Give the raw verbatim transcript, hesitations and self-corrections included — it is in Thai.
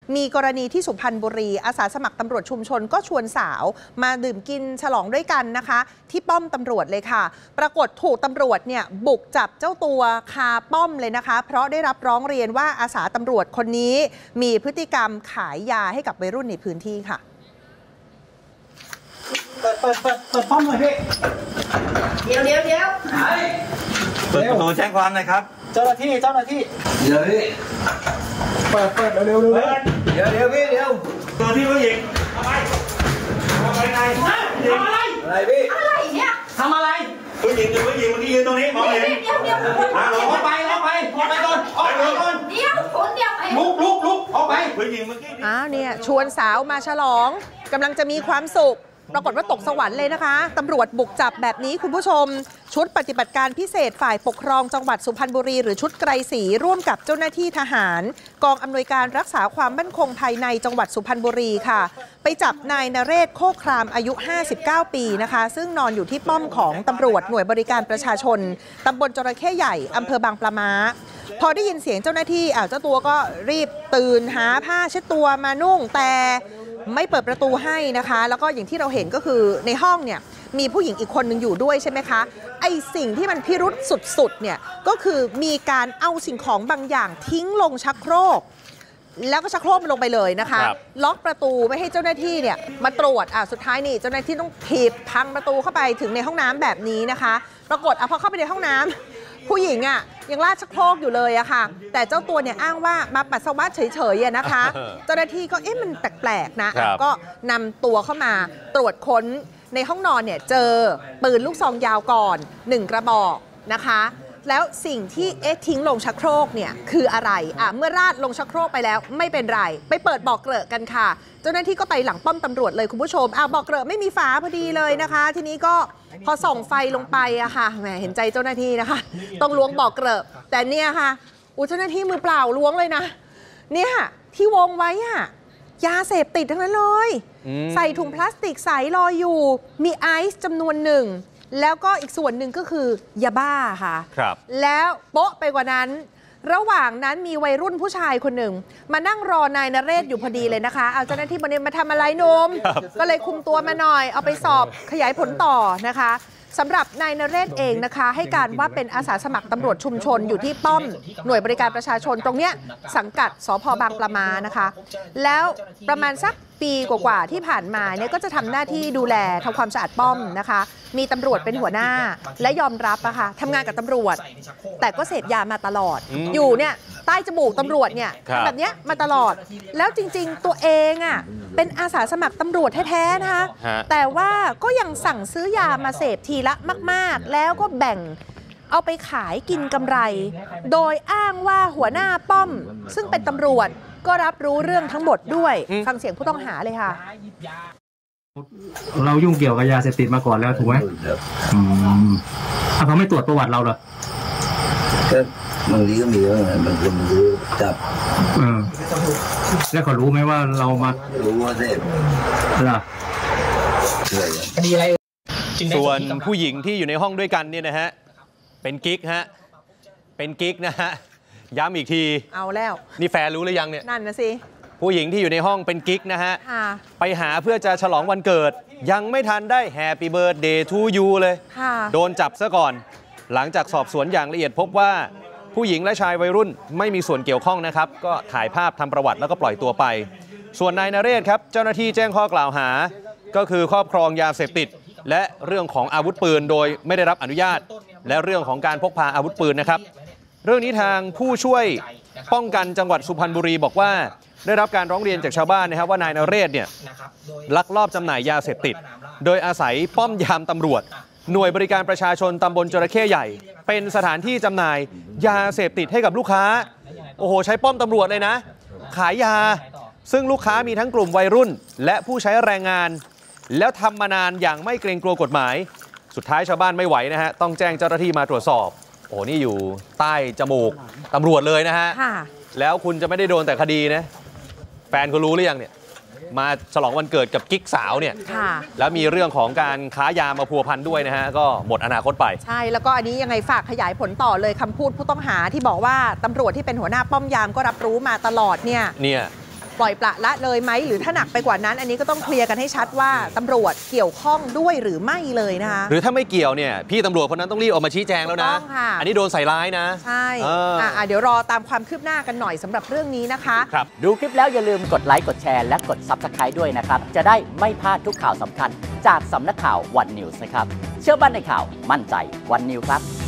มีกรณีที่สุพรรณบุรีอาสาสมัครตำรวจชุมชนก็ชวนสาวมาดื่มกินฉลองด้วยกันนะคะที่ป้อมตำรวจเลยค่ะปรากฏถูกตำรวจเนี่ยบุกจับเจ้าตัวคาป้อมเลยนะคะเพราะได้รับร้องเรียนว่าอาสาตำรวจคนนี้มีพฤติกรรมขายยาให้กับวัยรุ่นในพื้นที่ค่ะเปิดเปิดเปิดเปิดป้อมหน่อยพี่เดี๋ยวเดี๋ยวเดี๋ยวเปิดประตูแจ้งความหน่อยครับเจ้าหน้าที่เจ้าหน้าที่เดี๋ยวพี่เปิดเปิดเร็วเร็วเร็วเดี๋ยวเดี๋ยวพี่เดี๋ยวตัวที่ผู้หญิงทำไมทำไมไงทำอะไรอะไรพี่อะไรเนี่ยทำอะไรผู้หญิงกับผู้หญิงมันยืนตรงนี้มองเห็นเดี๋ยวเดี๋ยวมาลงไปลงไปลงไปก่อนออกไปก่อนเดี๋ยวคนเดียวไปลุกลุกลุกออกไปผู้หญิงเมื่อกี้อ้าวเนี่ยชวนสาวมาฉลองกำลังจะมีความสุขปรากฏว่าตกสวรรค์เลยนะคะตำรวจบุกจับแบบนี้คุณผู้ชมชุดปฏิบัติการพิเศษฝ่ายปกครองจังหวัดสุพรรณบุรีหรือชุดไกรศรีร่วมกับเจ้าหน้าที่ทหารกองอำนวยการรักษาความมั่นคงภายในจังหวัดสุพรรณบุรีค่ะไปจับนายนเรศโคกครามอายุห้าสิบเก้าปีนะคะซึ่งนอนอยู่ที่ป้อมของตำรวจหน่วยบริการประชาชนตำบลจระเข้ใหญ่อำเภอบางปะม้าพอได้ยินเสียงเจ้าหน้าที่อ่าเจ้าตัวก็รีบตื่นหาผ้าเช็ดตัวมานุ่งแต่ไม่เปิดประตูให้นะคะแล้วก็อย่างที่เราเห็นก็คือในห้องเนี่ยมีผู้หญิงอีกคนหนึ่งอยู่ด้วยใช่ไหมคะไอสิ่งที่มันพิรุษสุดๆเนี่ยก็คือมีการเอาสิ่งของบางอย่างทิ้งลงชักโครกแล้วก็ชักโครกมันลงไปเลยนะคะล็อกประตูไม่ให้เจ้าหน้าที่เนี่ยมาตรวจอ่ะสุดท้ายนี่เจ้าหน้าที่ต้องถีบพังประตูเข้าไปถึงในห้องน้ำแบบนี้นะคะปรากฏอ่ะพอเข้าไปในห้องน้ำผู้หญิงอ่ะยังลาดชักโครกอยู่เลยอะค่ะแต่เจ้าตัวเนี่ยอ้างว่ามาปัสสาวะเฉยๆนะคะเจ้าหน้าที่ก็เอ๊ะมันแปลกๆนะก็นำตัวเข้ามาตรวจค้นในห้องนอนเนี่ยเจอปืนลูกซองยาวก่อนหนึ่งกระบอกนะคะแล้วสิ่งที่เอ๊ะทิ้งลงชักโครกเนี่ยคืออะไรอ่ะเมื่อราดลงชักโครกไปแล้วไม่เป็นไรไปเปิดบ่อเกลอะกันค่ะเจ้าหน้าที่ก็ไปหลังป้อมตำรวจเลยคุณผู้ชมอ่ะบ่อเกลอะไม่มีฝาพอดีเลยนะคะทีนี้ก็พอส่องไฟลงไปอะค่ะแหมเห็นใจเจ้าหน้าที่นะคะต้องล้วงบ่อเกลอะแต่เนี่ยค่ะอุ้ยเจ้าหน้าที่มือเปล่าล้วงเลยนะเนี่ยที่วงไว้อะยาเสพติดทั้งนั้นเลยใส่ถุงพลาสติกใสลอยอยู่มีไอซ์จำนวนหนึ่งแล้วก็อีกส่วนหนึ่งก็คือยาบ้าค่ะครับแล้วโป๊ะไปกว่านั้นระหว่างนั้นมีวัยรุ่นผู้ชายคนหนึ่งมานั่งรอนายนเรศอยู่พอดีเลยนะคะเอาเจ้าหน้าที่มาเนี่ยมาทำอะไรนมก็เลยคุมตัวมาหน่อยเอาไปสอบขยายผลต่อนะคะสำหรับนายนเรศเองนะคะให้การว่าเป็นอาสาสมัครตำรวจชุมชนอยู่ที่ป้อมหน่วยบริการประชาชนตรงเนี้ยสังกัดสภ.บางปะม้านะคะแล้วประมาณสักปีกว่าๆที่ผ่านมาเนี่ยก็จะทำหน้าที่ดูแลทำความสะอาดป้อมนะคะมีตำรวจเป็นหัวหน้าและยอมรับอะค่ะทำงานกับตำรวจแต่ก็เสพยามาตลอดอยู่เนี่ยใต้จมูกตำรวจเนี่ยแบบเนี้ยมาตลอดแล้วจริงๆตัวเองอะเป็นอาสาสมัครตำรวจแท้ๆนะคะแต่ว่าก็ยังสั่งซื้อยามาเสพทีละมากๆแล้วก็แบ่งเอาไปขายกินกำไรโดยอ้างว่าหัวหน้าป้อมซึ่งเป็นตำรวจก็รับรู้เรื่องทั้งหมดด้วยฟังเสียงผู้ต้องหาเลยค่ะเรายุ่งเกี่ยวกับยาเสพติดมาก่อนแล้วถูกไหมอืมเขาไม่ตรวจประวัติเราเหรอก็บางทีก็มีว่าบางคนมันรู้จับเออแล้วเขารู้ไหมว่าเรามารู้ว่าเสพเหรอคดีอะไรส่วนผู้หญิงที่อยู่ในห้องด้วยกันเนี่ยนะฮะเป็นกิ๊กฮะเป็นกิ๊กนะฮะย้ำอีกทีเอาแล้วนี่แฟนรู้หรือยังเนี่ยนั่นนะสิผู้หญิงที่อยู่ในห้องเป็นกิ๊กนะฮะไปหาเพื่อจะฉลองวันเกิดยังไม่ทันได้แฮปปี้เบิร์ธเดย์ทูยูเลยโดนจับซะก่อนหลังจากสอบสวนอย่างละเอียดพบว่าผู้หญิงและชายวัยรุ่นไม่มีส่วนเกี่ยวข้องนะครับก็ถ่ายภาพทำประวัติแล้วก็ปล่อยตัวไปส่วนนายนเรศครับเจ้าหน้าที่แจ้งข้อกล่าวหาก็คือครอบครองยาเสพติดและเรื่องของอาวุธปืนโดยไม่ได้รับอนุญาตและเรื่องของการพกพาอาวุธปืนนะครับเรื่องนี้ทางผู้ช่วยป้องกันจังหวัดสุพรรณบุรีบอกว่าได้รับการร้องเรียนจากชาวบ้านนะครับว่านายนเรศเนี่ยลักลอบจำหน่ายยาเสพติดโดยอาศัยป้อมยามตำรวจหน่วยบริการประชาชนตำบลจระเข้ใหญ่เป็นสถานที่จำหน่ายยาเสพติดให้กับลูกค้าโอ้โหใช้ป้อมตำรวจเลยนะขายยาซึ่งลูกค้ามีทั้งกลุ่มวัยรุ่นและผู้ใช้แรงงานแล้วทำมานานอย่างไม่เกรงกลัวกฎหมายสุดท้ายชาวบ้านไม่ไหวนะฮะต้องแจ้งเจ้าหน้าที่มาตรวจสอบโอ้นี่อยู่ใต้จมูกตำรวจเลยนะฮะแล้วคุณจะไม่ได้โดนแต่คดีนะแฟนคุณรู้หรือยังเนี่ยมาฉลองวันเกิดกับกิ๊กสาวเนี่ยแล้วมีเรื่องของการค้ายามาพัวพันด้วยนะฮะก็หมดอนาคตไปใช่แล้วก็อันนี้ยังไงฝากขยายผลต่อเลยคำพูดผู้ต้องหาที่บอกว่าตำรวจที่เป็นหัวหน้าป้อมยามก็รับรู้มาตลอดเนี่ยเนี่ยปล่อยปละละเลยไหมหรือถ้าหนักไปกว่านั้น อันนี้ก็ต้องเคลียร์กันให้ชัดว่าตำรวจเกี่ยวข้องด้วยหรือไม่เลยนะคะหรือถ้าไม่เกี่ยวเนี่ยพี่ตำรวจคนนั้นต้องรีบออกมาชี้แจงแล้วนะอันนี้โดนใส่ร้ายนะใช่อ่ะเดี๋ยวรอตามความคืบหน้ากันหน่อยสำหรับเรื่องนี้นะคะครับดูคลิปแล้วอย่าลืมกดไลค์กดแชร์และกด ซับสไครบ์ ด้วยนะครับจะได้ไม่พลาดทุกข่าวสำคัญจากสำนักข่าววันนิวส์นะครับเชื่อมั่นในข่าวมั่นใจวันนิวส์ครับ